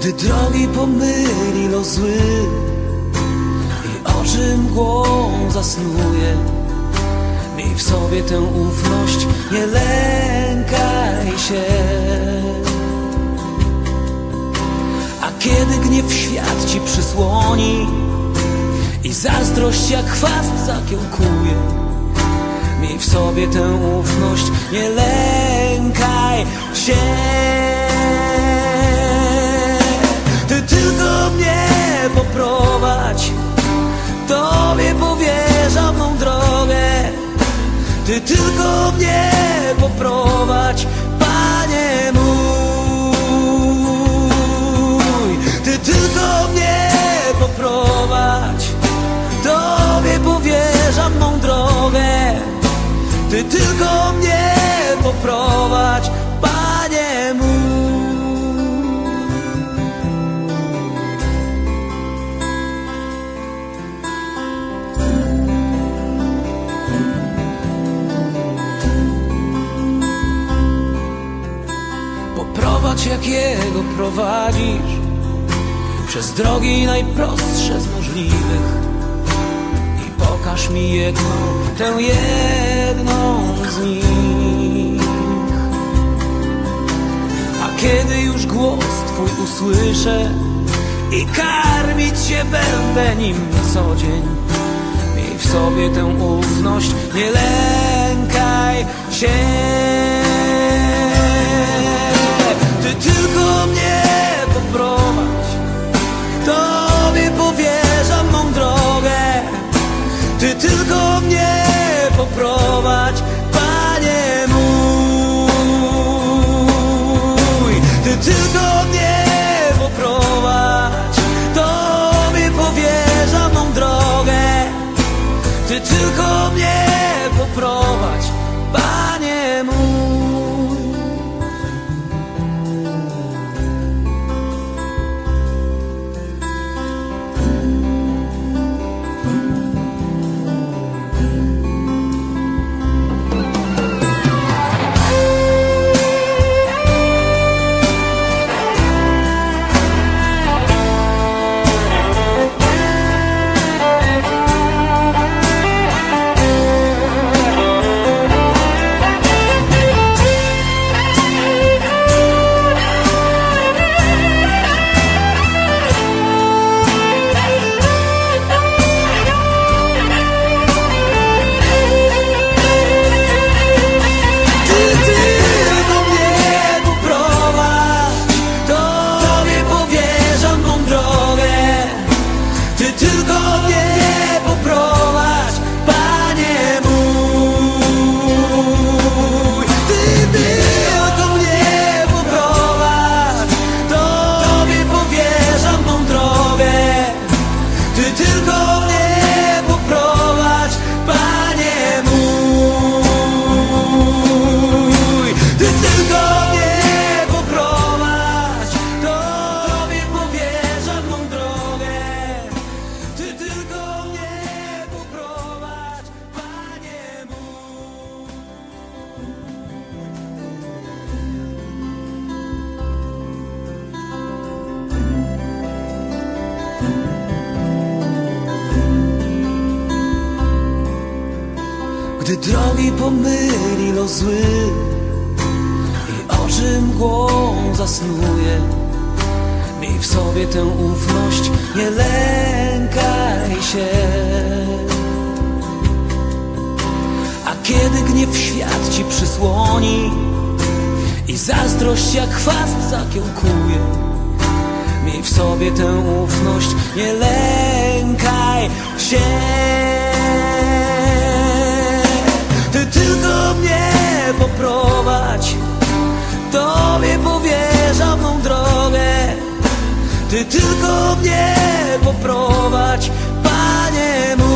Gdy drogi pomyli los zły i oczy mgłą zasnuje, miej w sobie tę ufność, nie lękaj się. A kiedy gniew świat ci przysłoni i zazdrość jak chwast zakiełkuje, miej w sobie tę ufność, nie lękaj się. Ty tylko mnie poprowadź, Tobie powierzam mą drogę. Ty tylko mnie poprowadź, Panie mój. Ty tylko mnie poprowadź, Tobie powierzam mą drogę. Ty tylko mnie poprowadź, Panie mój. Poprowadź jak Jego prowadzisz, przez drogi najprostsze z możliwych, i pokaż mi jedną, tę jedną z nich. A kiedy już głos Twój usłyszę i karmić się będę nim co dzień, miej w sobie tę ufność, nie lękaj się. Ty tylko mnie poprowadź, Tobie powierzam mą drogę. Ty tylko mnie poprowadź, Panie mój. Ty tylko mnie poprowadź, Tobie powierzam mą drogę. Ty tylko mnie poprowadź, Panie mój. Gdy drogi pomyli los zły i oczy mgłą zasnuje, miej w sobie tę ufność, nie lękaj się. A kiedy gniew świat ci przysłoni i zazdrość jak chwast zakiełkuje, miej w sobie tę ufność, nie lękaj się. Ty tylko mnie poprowadź, Tobie powierzam mą drogę. Ty tylko mnie poprowadź, Panie mój.